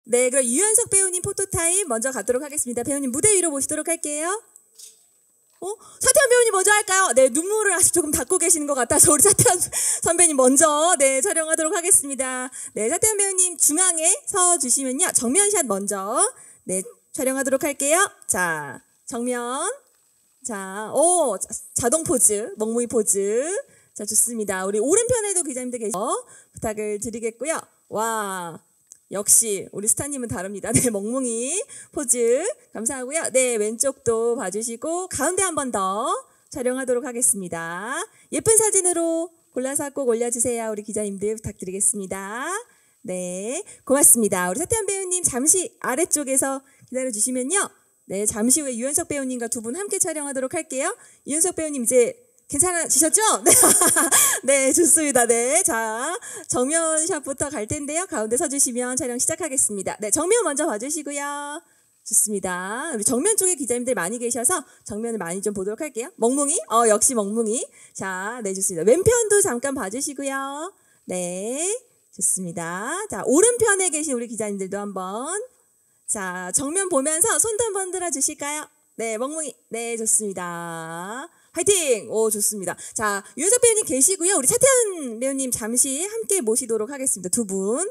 네, 그럼 유연석 배우님 포토타임 먼저 가도록 하겠습니다. 배우님 무대 위로 모시도록 할게요. 차태현 배우님 먼저 할까요? 네, 눈물을 아직 조금 닦고 계시는 것 같아서 우리 차태현 선배님 먼저 촬영하도록 하겠습니다. 네, 차태현 배우님 중앙에 서 주시면요. 정면샷 먼저 촬영하도록 할게요. 자, 정면. 자, 자동 포즈, 멍뭉이 포즈. 자, 좋습니다. 우리 오른편에도 기자님들 계셔 부탁을 드리겠고요. 와, 역시 우리 스타님은 다릅니다. 네, 멍뭉이 포즈 감사하고요. 네, 왼쪽도 봐주시고 가운데 한 번 더 촬영하도록 하겠습니다. 예쁜 사진으로 골라서 꼭 올려주세요. 우리 기자님들 부탁드리겠습니다. 네, 고맙습니다. 우리 차태현 배우님 잠시 아래쪽에서 기다려주시면요. 네, 잠시 후에 유연석 배우님과 두 분 함께 촬영하도록 할게요. 유연석 배우님 이제 괜찮아지셨죠? 네. 네, 좋습니다. 네. 자, 정면샷부터 갈 텐데요. 가운데 서주시면 촬영 시작하겠습니다. 네, 정면 먼저 봐주시고요. 좋습니다. 우리 정면 쪽에 기자님들 많이 계셔서 정면을 많이 좀 보도록 할게요. 멍뭉이? 역시 멍뭉이. 자, 네, 좋습니다. 왼편도 잠깐 봐주시고요. 네, 좋습니다. 자, 오른편에 계신 우리 기자님들도 한번. 자, 정면 보면서 손도 한번 들어주실까요? 네, 멍뭉이. 네, 좋습니다. 화이팅! 오, 좋습니다. 자, 유연석 배우님 계시고요. 우리 차태현 배우님 잠시 함께 모시도록 하겠습니다. 두 분.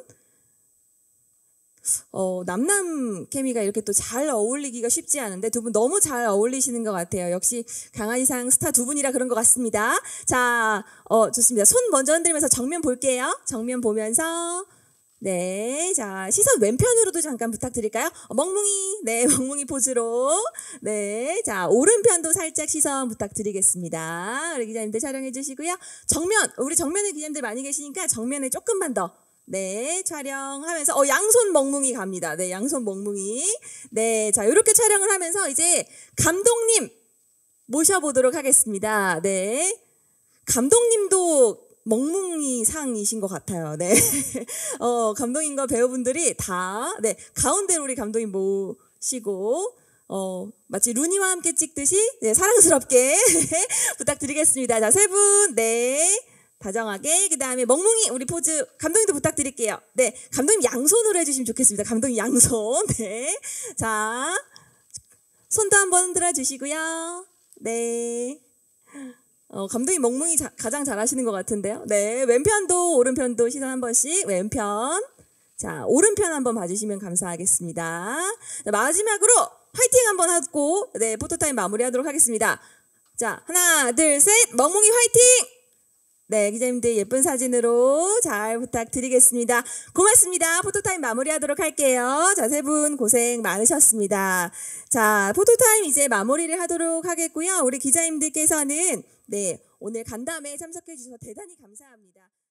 남남 케미가 이렇게 또 잘 어울리기가 쉽지 않은데 두 분 너무 잘 어울리시는 것 같아요. 역시 강한이상 스타 두 분이라 그런 것 같습니다. 자, 좋습니다. 손 먼저 흔들면서 정면 볼게요. 정면 보면서. 네, 자, 시선 왼편으로도 잠깐 부탁드릴까요? 멍뭉이, 네, 멍뭉이 포즈로. 네, 자, 오른편도 살짝 시선 부탁드리겠습니다. 우리 기자님들 촬영해 주시고요. 정면, 우리 정면에 기자님들 많이 계시니까 정면에 조금만 더. 네, 촬영하면서, 양손 멍뭉이 갑니다. 네, 양손 멍뭉이. 네, 자, 이렇게 촬영을 하면서 이제 감독님 모셔보도록 하겠습니다. 네, 감독님도 멍뭉이 상이신 것 같아요. 네. 감독님과 배우분들이 다, 네, 가운데로 우리 감독님 모시고, 마치 루니와 함께 찍듯이, 네, 사랑스럽게 부탁드리겠습니다. 자, 세 분, 네. 다정하게. 그 다음에 멍뭉이, 우리 포즈, 감독님도 부탁드릴게요. 네. 감독님 양손으로 해주시면 좋겠습니다. 감독님 양손. 네. 자, 손도 한번 흔들어 주시고요. 네. 감독님 멍뭉이 가장 잘하시는 것 같은데요. 네, 왼편도 오른편도 시선 한 번씩. 왼편. 자, 오른편 한번 봐주시면 감사하겠습니다. 자, 마지막으로 화이팅 한번 하고 네, 포토타임 마무리하도록 하겠습니다. 자, 하나, 둘, 셋. 멍뭉이 화이팅! 네, 기자님들 예쁜 사진으로 잘 부탁드리겠습니다. 고맙습니다. 포토타임 마무리하도록 할게요. 자, 세 분 고생 많으셨습니다. 자, 포토타임 이제 마무리를 하도록 하겠고요. 우리 기자님들께서는 네, 오늘 간담회에 참석해 주셔서 대단히 감사합니다.